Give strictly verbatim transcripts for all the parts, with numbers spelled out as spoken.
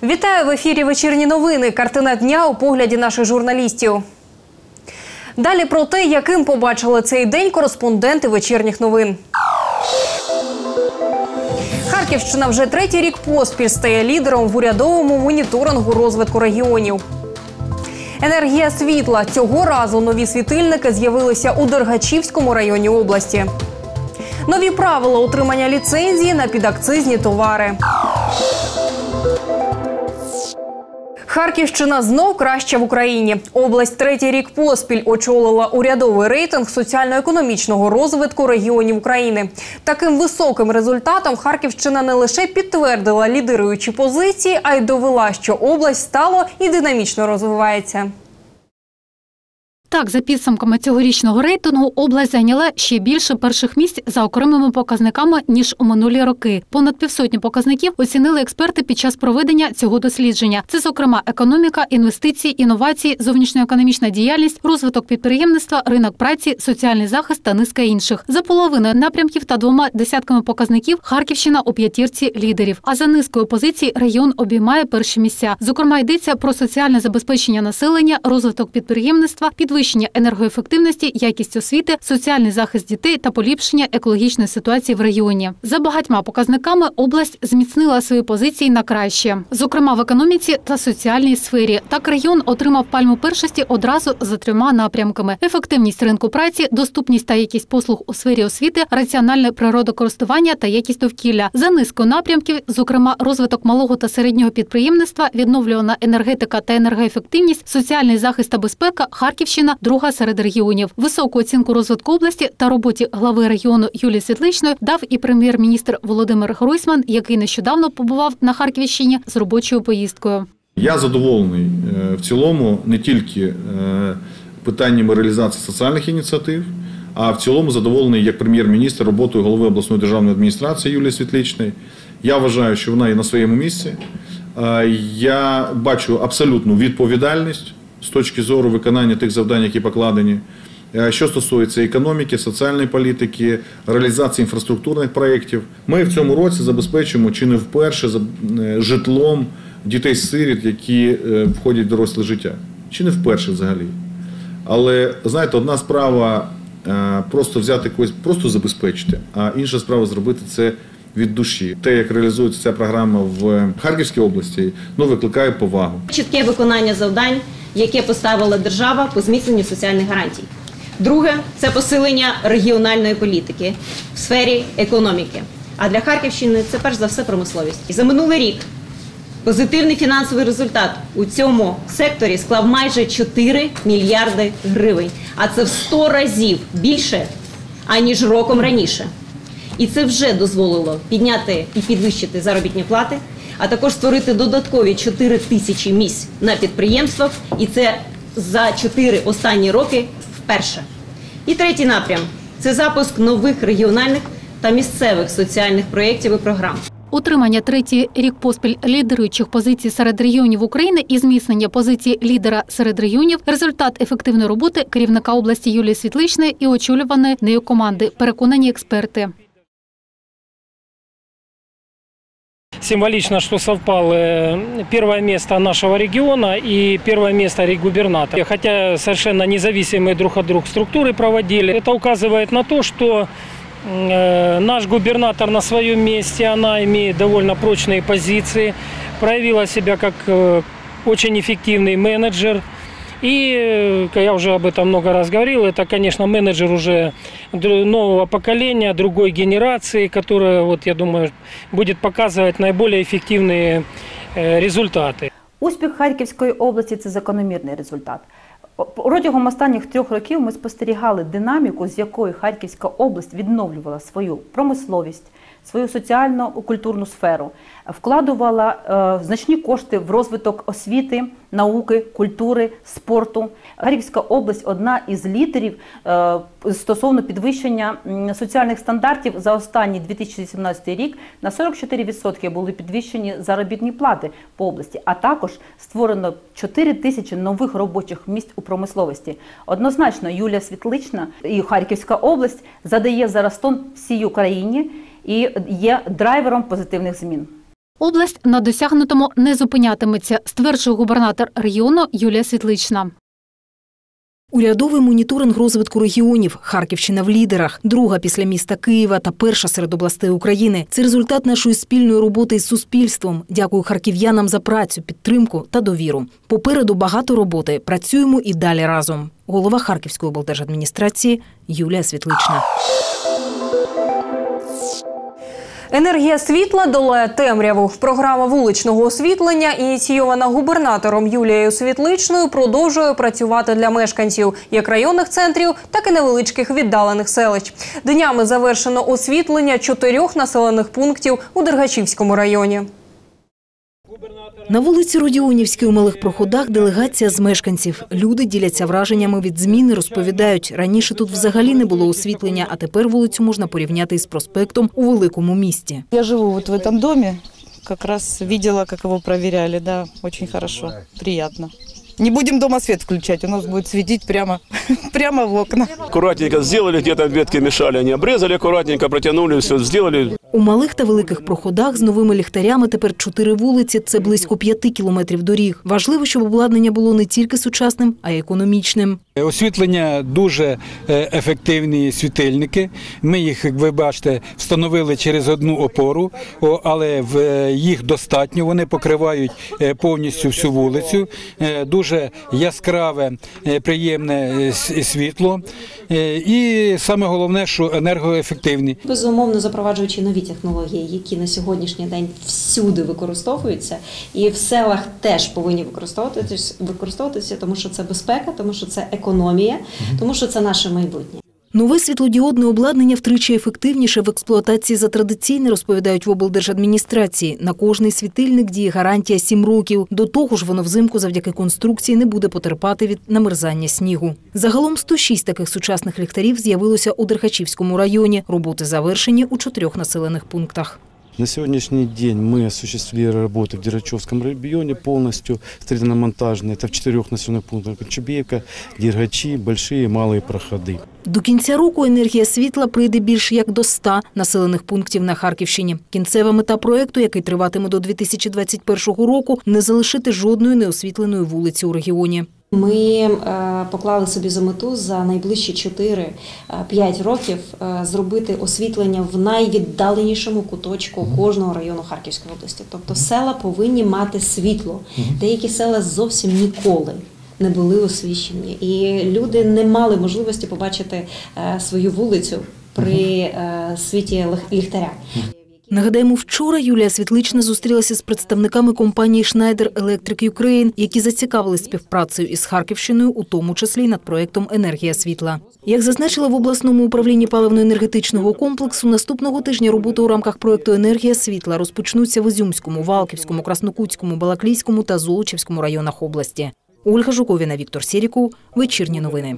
Вітаю в ефірі «Вечірні новини». Картина дня у погляді наших журналістів. Далі про те, яким побачили цей день кореспонденти «Вечірніх новин». Харківщина вже третій рік поспіль стає лідером в урядовому моніторингу розвитку регіонів. Енергія світла. Цього разу нові світильники з'явилися у Дергачівському районі області. Нові правила отримання ліцензії на підакцизні товари. Харківщина знов краща в Україні. Область третій рік поспіль очолила урядовий рейтинг соціально-економічного розвитку регіонів України. Таким високим результатом Харківщина не лише підтвердила лідируючі позиції, а й довела, що область стало і динамічно розвивається. Так, за підсумками цьогорічного рейтингу, область зайняла ще більше перших місць за окремими показниками, ніж у минулі роки. Понад півсотні показників оцінили експерти під час проведення цього дослідження. Це, зокрема, економіка, інвестиції, інновації, зовнішньоекономічна діяльність, розвиток підприємництва, ринок праці, соціальний захист та низка інших. За половиною напрямків та двома десятками показників Харківщина у п'ятірці лідерів. А за низкою позицій регіон обіймає перші місця. Зокрема, йдеться про соціальне забезпечення населення, розвиток підприємництва, підвищення Підвищення енергоефективності, якість освіти, соціальний захист дітей та поліпшення екологічної ситуації в регіоні. За багатьма показниками область зміцнила свої позиції на краще. Зокрема, в економіці та соціальній сфері. Так регіон отримав пальму першості одразу за трьома напрямками. Ефективність ринку праці, доступність та якість послуг у сфері освіти, раціональне природокористування та якість довкілля. За низкою напрямків, зокрема, розвиток малого та середнього підприємництва, відновлювана енергетика та енергоефективність, соціальний захист та безпека, Харківщина друга серед регіонів. Високу оцінку розвитку області та роботі глави регіону Юлії Світличної дав і прем'єр-міністр Володимир Гройсман, який нещодавно побував на Харківщині з робочою поїздкою. Я задоволений в цілому не тільки питаннями реалізації соціальних ініціатив, а в цілому задоволений як прем'єр-міністр роботою голови обласної державної адміністрації Юлії Світличної. Я вважаю, що вона є на своєму місці. Я бачу абсолютну відповідальність з точки зору виконання тих завдань, які покладені. Що стосується економіки, соціальної політики, реалізації інфраструктурних проєктів, ми в цьому році забезпечуємо чи не вперше житлом дітей-сиріт, які входять в доросле життя. Чи не вперше взагалі. Але, знаєте, одна справа просто взяти когось, просто забезпечити, а інша справа зробити це від душі. Те, як реалізується ця програма в Харківській області, ну, викликає повагу. Чітке виконання завдань, яке поставила держава по зміцненню соціальних гарантій. Друге – це посилення регіональної політики в сфері економіки. А для Харківщини це перш за все промисловість. І за минулий рік позитивний фінансовий результат у цьому секторі склав майже чотири мільярди гривень. А це в сто разів більше, аніж роком раніше. І це вже дозволило підняти і підвищити заробітні плати, а також створити додаткові чотири тисячі місць на підприємствах, і це за чотири останні роки вперше. І третій напрям – це запуск нових регіональних та місцевих соціальних проєктів і програм. Утримання третій рік поспіль лідируючих позицій серед регіонів України і зміцнення позиції лідера серед регіонів – результат ефективної роботи керівника області Юлії Світличної і очолюваної нею команди, переконані експерти. Символично, что совпало первое место нашего региона и первое место губернатора. Хотя совершенно независимые друг от друга структуры проводили. Это указывает на то, что наш губернатор на своем месте, она имеет довольно прочные позиции, проявила себя как очень эффективный менеджер. И я уже об этом много раз говорил, это, конечно, менеджер уже нового поколения, другой генерации, которая, вот, я думаю, будет показывать наиболее эффективные результаты. Успіх Харківської області – це закономірний результат. Протягом останніх трьох років ми спостерігали динаміку, з якою Харківська область відновлювала свою промисловість, свою соціально-культурну сферу, вкладувала е, значні кошти в розвиток освіти, науки, культури, спорту. Харківська область – одна із лідерів е, стосовно підвищення соціальних стандартів. За останній дві тисячі сімнадцятий рік на сорок чотири відсотки були підвищені заробітні плати по області, а також створено чотири тисячі нових робочих місць у промисловості. Однозначно, Юлія Світлична і Харківська область задає зараз тон всій Україні і є драйвером позитивних змін. Область на досягнутому не зупинятиметься, стверджує губернатор регіону Юлія Світлична. Урядовий моніторинг розвитку регіонів. Харківщина в лідерах. Друга після міста Києва та перша серед областей України. Це результат нашої спільної роботи із суспільством. Дякую харків'янам за працю, підтримку та довіру. Попереду багато роботи. Працюємо і далі разом. Голова Харківської облдержадміністрації Юлія Світлична. Енергія світла долає темряву. Програма вуличного освітлення, ініційована губернатором Юлією Світличною, продовжує працювати для мешканців як районних центрів, так і невеличких віддалених селищ. Днями завершено освітлення чотирьох населених пунктів у Дергачівському районі. На вулиці Родіонівській у Малих Проходах делегація з мешканців. Люди діляться враженнями від зміни, розповідають, раніше тут взагалі не було освітлення, а тепер вулицю можна порівняти із проспектом у великому місті. Я живу вот в этом доме, как раз видела, как его проверяли, да, очень хорошо, приятно. Не будем дома свет включать, у нас будет светить прямо, прямо в окна. Аккуратненько сделали, где-то ветки мешали, они обрезали, аккуратненько протянули, все сделали. У Малих та Великих Проходах з новими ліхтарями тепер чотири вулиці – це близько п'яти кілометрів доріг. Важливо, щоб обладнання було не тільки сучасним, а й економічним. Освітлення дуже ефективні світильники. Ми їх, як ви бачите, встановили через одну опору, але їх достатньо. Вони покривають повністю всю вулицю. Дуже яскраве, приємне світло. І саме головне, що енергоефективні. Безумовно, запроваджуючи нові технології, які на сьогоднішній день всюди використовуються, і в селах теж повинні використовуватися, використовуватися, тому що це безпека, тому що це економія, тому що це наше майбутнє. Нове світлодіодне обладнання втричі ефективніше в експлуатації за традиційне, розповідають в облдержадміністрації. На кожний світильник діє гарантія сім років. До того ж, воно взимку завдяки конструкції не буде потерпати від намерзання снігу. Загалом сто шість таких сучасних ліхтарів з'явилося у Дергачівському районі. Роботи завершені у чотирьох населених пунктах. На сегодняшний день мы осуществили работы в Дергачевском районе полностью, строительно-монтажные. Это в четырех населенных пунктах: Чубеевка, Дергачи, Большие и Малые Проходы. До кінця року енергія світла прийде більш як до ста населених пунктів на Харківщині. Кінцева мета проєкту, який триватиме до дві тисячі двадцять першого року, не залишити жодної неосвітленої вулиці у регіоні. Ми е, поклали собі за мету за найближчі чотири-п'ять років е, зробити освітлення в найвіддаленішому куточку кожного району Харківської області. Тобто села повинні мати світло. Деякі села зовсім ніколи не були освіщені. І люди не мали можливості побачити е, свою вулицю при е, світі ліхтаря. Нагадаємо, вчора Юлія Світлична зустрілася з представниками компанії Schneider Electric Ukraine, які зацікавились співпрацею із Харківщиною, у тому числі й над проєктом «Енергія світла». Як зазначили в обласному управлінні паливно-енергетичного комплексу, наступного тижня роботи у рамках проєкту «Енергія світла» розпочнуться в Ізюмському, Валківському, Краснокутському, Балаклійському та Золочівському районах області. Ольга Жуковіна, Віктор Сіріков. Вечірні новини.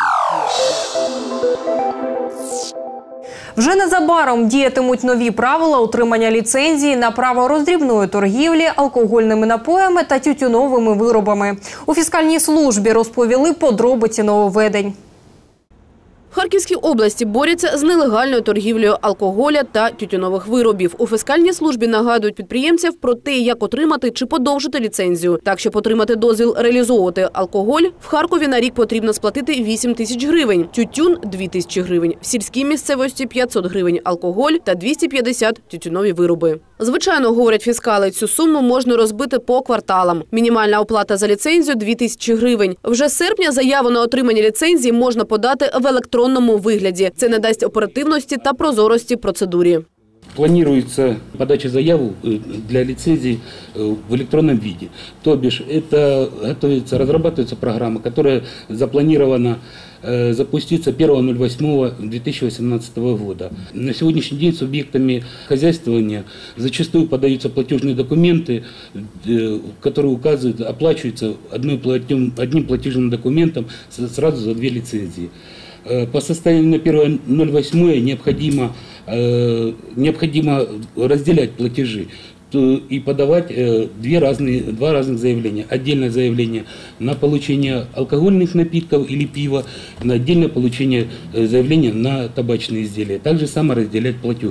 Вже незабаром діятимуть нові правила отримання ліцензії на право роздрібної торгівлі алкогольними напоями та тютюновими виробами. У фіскальній службі розповіли подробиці нововведень. В Харківській області борються з нелегальною торгівлею алкоголя та тютюнових виробів. У фіскальній службі нагадують підприємців про те, як отримати чи подовжити ліцензію. Так, щоб отримати дозвіл реалізовувати алкоголь, в Харкові на рік потрібно сплатити вісім тисяч гривень, тютюн – дві тисячі гривень, в сільській місцевості – п'ятсот гривень алкоголь та двісті п'ятдесят тютюнові вироби. Звичайно, говорять фіскали, цю суму можна розбити по кварталам. Мінімальна оплата за ліцензію – дві тисячі гривень. Вже з серпня заяву на отримання ліцензії можна подати в електронному вигляді. Це надасть оперативності та прозорості процедурі. Планируется подача заявы для лицензий в электронном виде. То бишь, это готовится, разрабатывается программа, которая запланирована запуститься первого ноль восьмого две тысячи восемнадцатого года. На сегодняшний день субъектами хозяйствования зачастую подаются платежные документы, которые указывают, оплачиваются одним платежным документом сразу за две лицензии. По состоянию на первое ноль восьмое необходимо, необходимо разделять платежи и подавать две разные, два разных заявления. Отдельное заявление на получение алкогольных напитков или пива, на отдельное получение заявления на табачные изделия. Также само разделять платеж.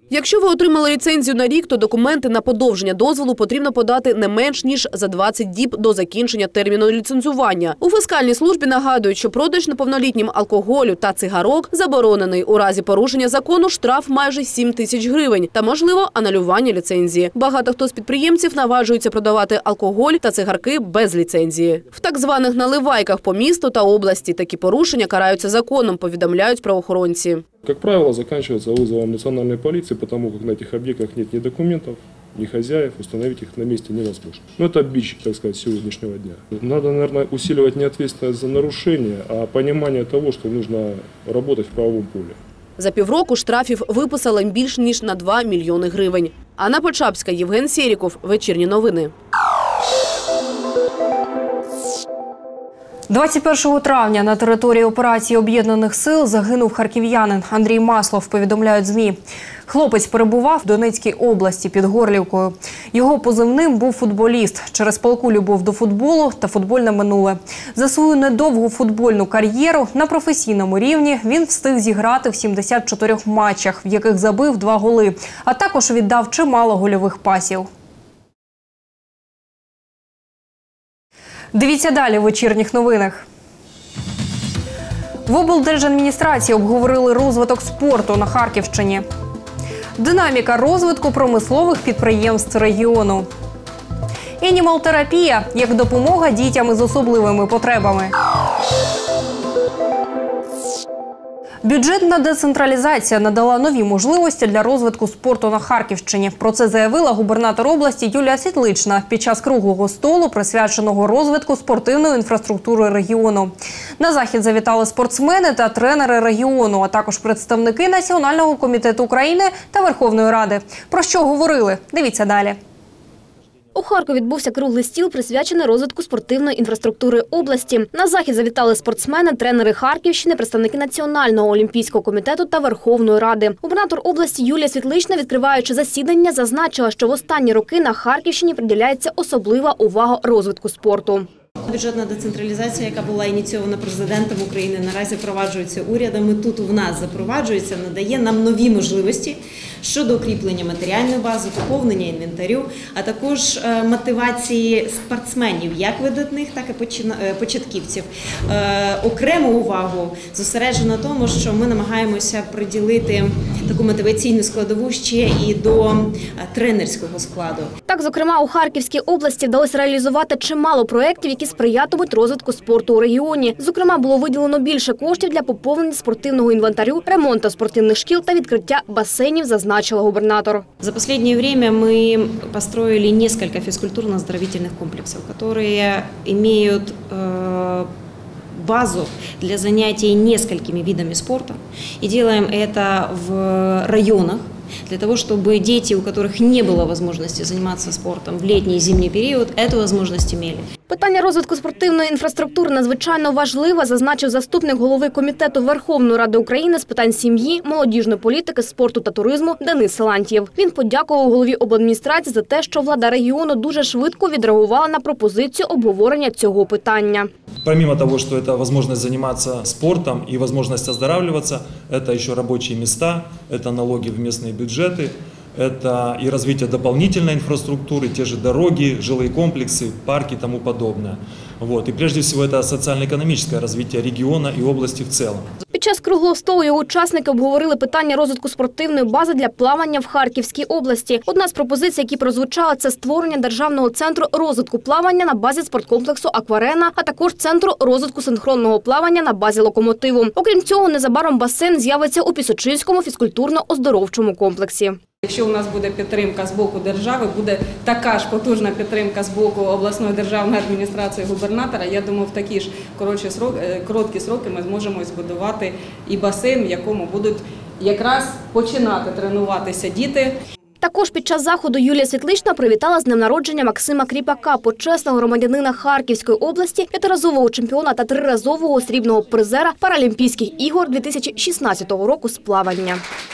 Якщо ви отримали ліцензію на рік, то документи на подовження дозволу потрібно подати не менш ніж за двадцять діб до закінчення терміну ліцензування. У фіскальній службі нагадують, що продаж неповнолітнім алкоголю та цигарок заборонений. У разі порушення закону штраф майже сім тисяч гривень та, можливо, анулювання ліцензії. Багато хто з підприємців наважується продавати алкоголь та цигарки без ліцензії. В так званих наливайках по місту та області такі порушення караються законом, повідомляють правоохоронці. Как правило, заканчивается вызовом национальной полиции, потому как на этих объектах нет ни документов, ни хозяев, установить их на месте невозможно. Но это бич, так сказать, сегодняшнего дня. Надо, наверное, усиливать не ответственность за нарушение, а понимание того, что нужно работать в правовом поле. За півроку штрафів виписали більш ніж на два мільйони гривень. Анна Почапська, Євген Сєріков. Вечірні новини. двадцять першого травня на території операції Об'єднаних сил загинув харків'янин Андрій Маслов, повідомляють ЗМІ. Хлопець перебував в Донецькій області під Горлівкою. Його позивним був футболіст. Через палку любов до футболу та футбольне минуле. За свою недовгу футбольну кар'єру на професійному рівні він встиг зіграти в сімдесят чотирьох матчах, в яких забив два голи, а також віддав чимало гольових пасів. Дивіться далі в вечірніх новинах. В облдержадміністрації обговорили розвиток спорту на Харківщині. Динаміка розвитку промислових підприємств регіону. Енімал-терапія як допомога дітям із особливими потребами. Бюджетна децентралізація надала нові можливості для розвитку спорту на Харківщині. Про це заявила губернатор області Юлія Світлична під час круглого столу, присвяченого розвитку спортивної інфраструктури регіону. На захід завітали спортсмени та тренери регіону, а також представники Національного комітету України та Верховної Ради. Про що говорили? Дивіться далі. У Харкові відбувся круглий стіл, присвячений розвитку спортивної інфраструктури області. На захід завітали спортсмени, тренери Харківщини, представники Національного олімпійського комітету та Верховної Ради. Губернатор області Юлія Світлична, відкриваючи засідання, зазначила, що в останні роки на Харківщині приділяється особлива увага розвитку спорту. Бюджетна децентралізація, яка була ініційована президентом України, наразі впроваджується урядом, і тут у нас запроваджується, надає нам нові можливості щодо укріплення матеріальної бази, поповнення інвентарю, а також мотивації спортсменів, як видатних, так і початківців. Окрему увагу зосереджено на тому, що ми намагаємося приділити таку мотиваційну складову ще і до тренерського складу. Так, зокрема, у Харківській області вдалося реалізувати чимало проєктів, які сприятимуть розвитку спорту у регіоні. Зокрема, було виділено більше коштів для поповнення спортивного інвентарю, ремонту спортивних шкіл та відкриття басейнів, зазначила губернатор. За последнее время мы построили несколько физкультурно-оздоровительных комплексов, которые имеют э, базу для занятий несколькими видами спорта. И делаем это в районах, для того, чтобы дети, у которых не было возможности заниматься спортом в летний и зимний период, эту возможность имели. Питання розвитку спортивної інфраструктури надзвичайно важливе, зазначив заступник голови Комітету Верховної Ради України з питань сім'ї, молодіжної політики, спорту та туризму Денис Силантьєв. Він подякував голові обладміністрації за те, що влада регіону дуже швидко відреагувала на пропозицію обговорення цього питання. Помимо того, что это возможность заниматься спортом и возможность оздоравливаться, это еще рабочие места, это налоги в местные бюджеты, это и развитие дополнительной инфраструктуры, те же дороги, жилые комплексы, парки и тому подобное. Вот. И прежде всего это социально-экономическое развитие региона и области в целом. Під час круглого столу його учасники обговорили питання розвитку спортивної бази для плавання в Харківській області. Одна з пропозицій, які прозвучали, це створення державного центру розвитку плавання на базі спорткомплексу «Акварена», а також центру розвитку синхронного плавання на базі «Локомотиву». Окрім цього, незабаром басейн з'явиться у Пісочинському фізкультурно-оздоровчому комплексі. Якщо у нас буде підтримка з боку держави, буде така ж потужна підтримка з боку обласної державної адміністрації губернатора, я думаю, в такі ж короткі сроки, короткі сроки ми зможемо збудувати і басейн, в якому будуть якраз починати тренуватися діти. Також під час заходу Юлія Світлична привітала з днем народження Максима Кріпака, почесного громадянина Харківської області, п'ятиразового чемпіона та триразового срібного призера Паралімпійських ігор дві тисячі шістнадцятого року з плавання.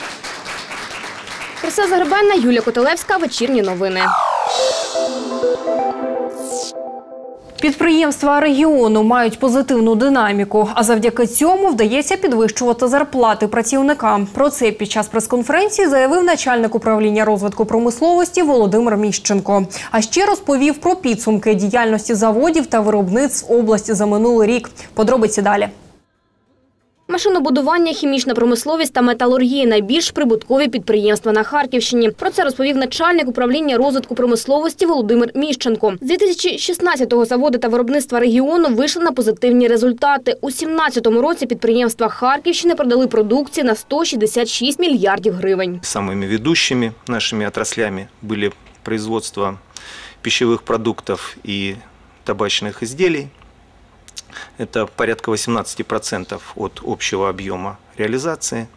Христа Загребельна, Юлія Котелевська. Вечірні новини. Підприємства регіону мають позитивну динаміку, а завдяки цьому вдається підвищувати зарплати працівникам. Про це під час прес-конференції заявив начальник управління розвитку промисловості Володимир Міщенко. А ще розповів про підсумки діяльності заводів та виробництв області за минулий рік. Подробиці далі. Машинобудування, хімічна промисловість та металургія – найбільш прибуткові підприємства на Харківщині. Про це розповів начальник управління розвитку промисловості Володимир Міщенко. З дві тисячі шістнадцятого заводи та виробництва регіону вийшли на позитивні результати. У дві тисячі сімнадцятому році підприємства Харківщини продали продукції на сто шістдесят шість мільярдів гривень. Самими ведущими нашими отраслями були производство пищевих продуктів і табачних изделий. Это порядка восемнадцати процентов от общего объема реализации.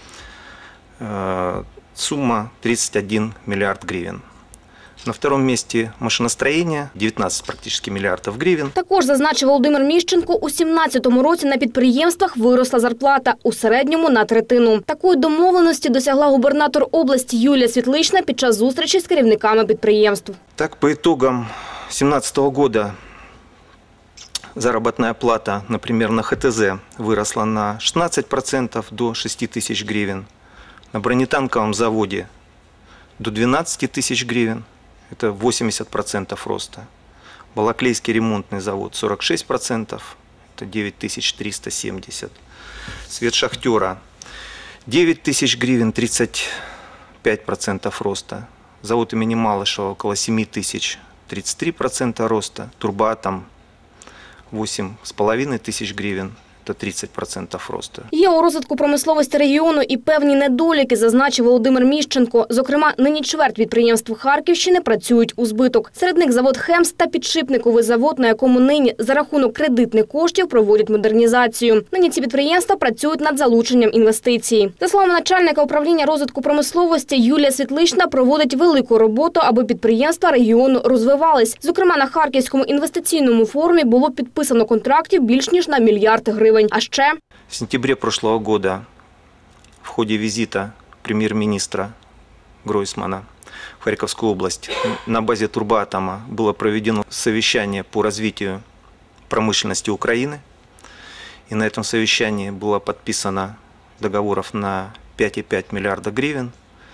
Сумма тридцать один миллиард гривен. На втором месте машиностроение, девятнадцать практически миллиардов гривен. Також зазначив Володимир Міщенко, у дві тисячі сімнадцятому році на підприємствах виросла зарплата, у середньому на третину. Такої домовленості досягла губернатор області Юлія Світлична під час зустрічі з керівниками підприємств. Так, по итогам две тысячи семнадцатого года заработная плата, например, на ха тэ зэ выросла на шестнадцать процентов до шести тысяч гривен. На бронетанковом заводе до двенадцати тысяч гривен. Это восемьдесят процентов роста. Балаклейский ремонтный завод сорок шесть процентов. Это девять тысяч триста семьдесят. Свет шахтера девять тысяч гривен, тридцать пять процентов роста. Завод имени Малышева около семи тысяч, тридцать три процента роста. Турбоатом восемь с половиной тысяч гривен. Це тридцять процентів росту. Є у розвитку промисловості регіону і певні недоліки, зазначив Володимир Міщенко. Зокрема, нині чверть підприємств Харківщини працюють у збиток. Серед них завод «Хемс» та підшипниковий завод, на якому нині за рахунок кредитних коштів проводять модернізацію. Нині ці підприємства працюють над залученням інвестицій. За словами начальника управління розвитку промисловості, Юлія Світлична проводить велику роботу, аби підприємства регіону розвивались. Зокрема, на Харківському інвестиційному форумі було підписано контрактів більш ніж на мільярд гривень. А ще в сентябре прошлого года в ходе визита премьер-министра Гройсмана в Харьковскую область на базе Турбоатома было проведено совещание по развитию промышленности Украины. И на этом совещании было подписано договоров на пять и пять миллиарда гривен.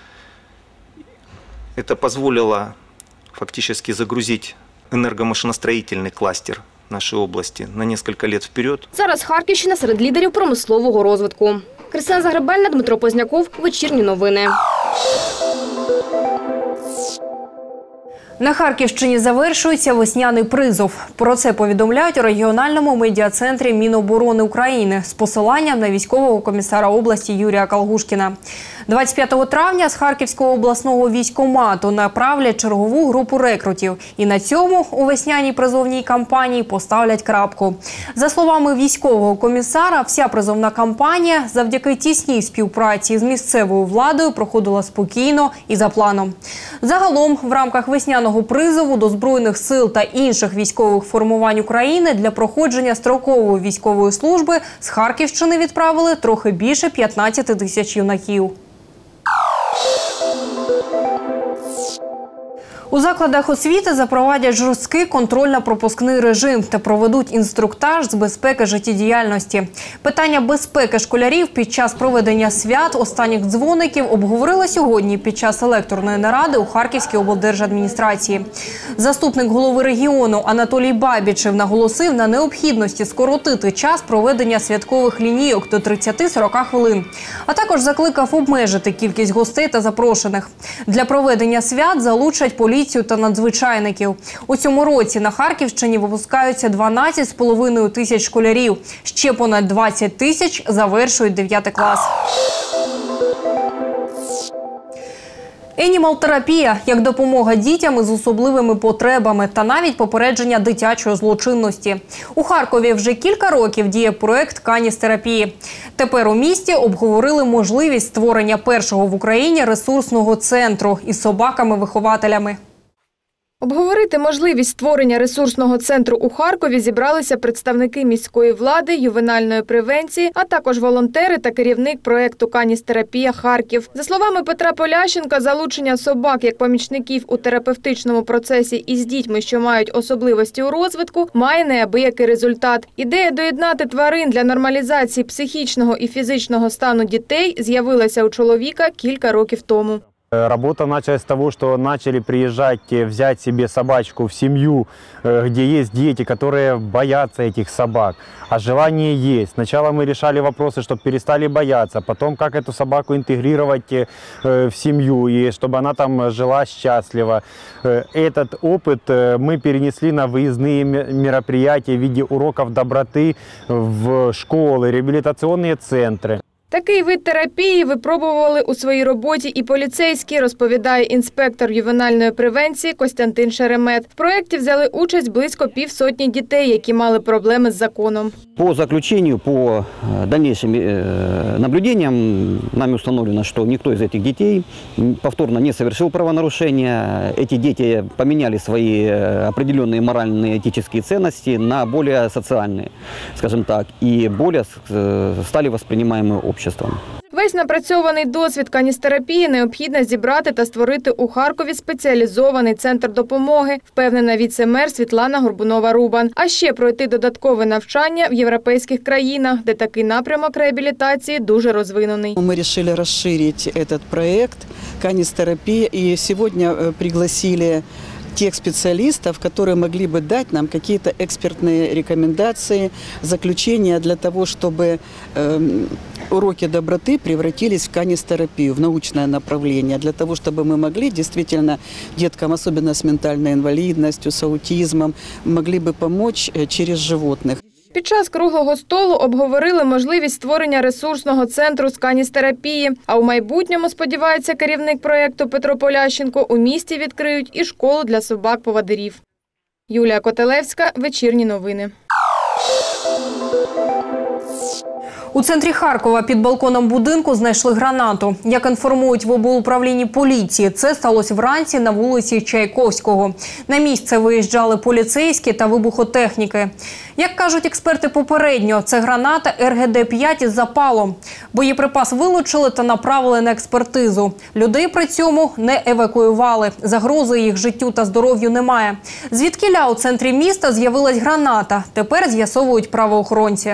Это позволило фактически загрузить энергомашиностроительный кластер нашої області на кілька років вперед. Зараз Харківщина серед лідерів промислового розвитку. Кристина Загребельна, Дмитро Позняков. Вечірні новини. На Харківщині завершується весняний призов. Про це повідомляють у регіональному медіа-центрі Міноборони України з посиланням на військового комісара області Юрія Калгушкіна. двадцять п'ятого травня з Харківського обласного військкомату направлять чергову групу рекрутів. І на цьому у весняній призовній кампанії поставлять крапку. За словами військового комісара, вся призовна кампанія завдяки тісній співпраці з місцевою владою проходила спокійно і за планом. Загалом в рамках весняного призову до Збройних сил та інших військових формувань України для проходження строкової військової служби з Харківщини відправили трохи більше п'ятнадцяти тисяч юнаків. У закладах освіти запровадять жорсткий контрольно-пропускний режим та проведуть інструктаж з безпеки життєдіяльності. Питання безпеки школярів під час проведення свят останніх дзвоників обговорили сьогодні під час електорної наради у Харківській облдержадміністрації. Заступник голови регіону Анатолій Бабічев наголосив на необхідності скоротити час проведення святкових лінійок до тридцяти-сорока хвилин, а також закликав обмежити кількість гостей та запрошених. Для проведення свят залучать поліцію та надзвичайників. У цьому році на Харківщині випускаються дванадцять з половиною тисяч школярів. Ще понад двадцять тисяч завершують дев'ятий клас. Енімал-терапія – як допомога дітям із особливими потребами та навіть попередження дитячої злочинності. У Харкові вже кілька років діє проект каністерапії. Тепер у місті обговорили можливість створення першого в Україні ресурсного центру із собаками-вихователями. Обговорити можливість створення ресурсного центру у Харкові зібралися представники міської влади, ювенальної превенції, а також волонтери та керівник проєкту «Каністерапія Харків». За словами Петра Полященка, залучення собак як помічників у терапевтичному процесі із дітьми, що мають особливості у розвитку, має неабиякий результат. Ідея доєднати тварин для нормалізації психічного і фізичного стану дітей з'явилася у чоловіка кілька років тому. Работа началась с того, что начали приезжать, взять себе собачку в семью, где есть дети, которые боятся этих собак, а желание есть. Сначала мы решали вопросы, чтобы перестали бояться, потом как эту собаку интегрировать в семью, и чтобы она там жила счастливо. Этот опыт мы перенесли на выездные мероприятия в виде уроков доброты в школы, реабилитационные центры. Такий вид терапії випробували у своїй роботі і поліцейські, розповідає інспектор ювенальної превенції Костянтин Шеремет. В проєкті взяли участь близько півсотні дітей, які мали проблеми з законом. По заключению, по дальнейшим наблюдениям нами установлено, что никто из этих детей повторно не совершил правонарушения. Эти дети поменяли свои определенные моральные этические ценности на более социальные, скажем так, и более стали воспринимаемы обществом. Весь напрацьований досвід каністерапії необхідно зібрати та створити у Харкові спеціалізований центр допомоги, впевнена віце-мер Світлана Горбунова-Рубан. А ще пройти додаткове навчання в європейських країнах, де такий напрямок реабілітації дуже розвинений. Ми вирішили розширити цей проєкт каністерапія і сьогодні пригласили тех специалистов, которые могли бы дать нам какие-то экспертные рекомендации, заключения для того, чтобы э, уроки доброты превратились в канистерапию, в научное направление, для того, чтобы мы могли действительно деткам, особенно с ментальной инвалидностью, с аутизмом, могли бы помочь через животных. Під час круглого столу обговорили можливість створення ресурсного центру з каністерапії. А у майбутньому, сподівається керівник проєкту Петро Полященко, у місті відкриють і школу для собак-повадирів. Юлія Котелевська, Вечірні новини. У центрі Харкова під балконом будинку знайшли гранату. Як інформують в облуправлінні поліції, це сталося вранці на вулиці Чайковського. На місце виїжджали поліцейські та вибухотехніки. Як кажуть експерти попередньо, це граната ер ге де п'ять із запалом. Боєприпас вилучили та направили на експертизу. Людей при цьому не евакуювали. Загрози їх життю та здоров'ю немає. Звідкіля у центрі міста з'явилась граната. Тепер з'ясовують правоохоронці.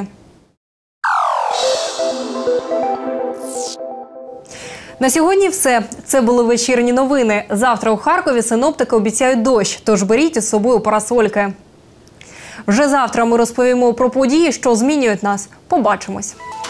На сьогодні все. Це були вечірні новини. Завтра у Харкові синоптики обіцяють дощ, тож беріть із собою парасольки. Вже завтра ми розповімо про події, що змінюють нас. Побачимось.